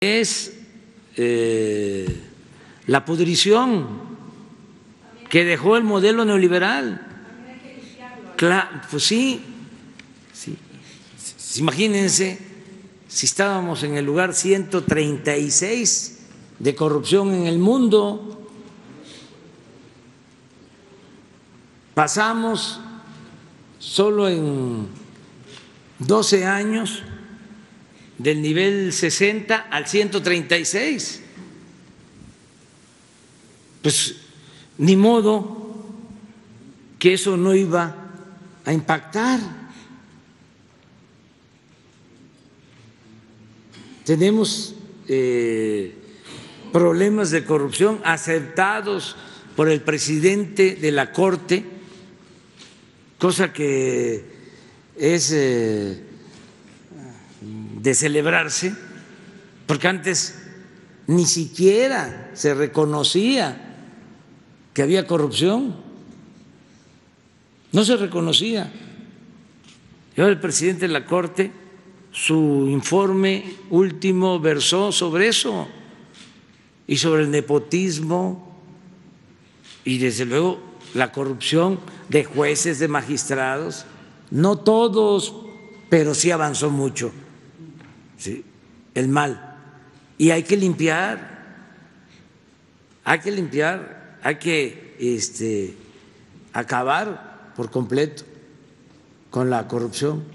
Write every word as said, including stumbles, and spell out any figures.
es eh, la pudrición que dejó el modelo neoliberal. Claro, pues sí, sí. Imagínense si estábamos en el lugar ciento treinta y seis de corrupción en el mundo, pasamos solo en doce años del nivel sesenta al ciento treinta y seis. Pues ni modo que eso no iba a impactar. Tenemos eh, problemas de corrupción aceptados por el presidente de la Corte, cosa que es eh, de celebrarse, porque antes ni siquiera se reconocía que había corrupción, no se reconocía. Y ahora el presidente de la Corte, su informe último versó sobre eso y sobre el nepotismo y desde luego la corrupción de jueces, de magistrados, no todos, pero sí avanzó mucho, ¿sí? El mal. Y hay que limpiar, hay que limpiar, hay que este, acabar por completo con la corrupción.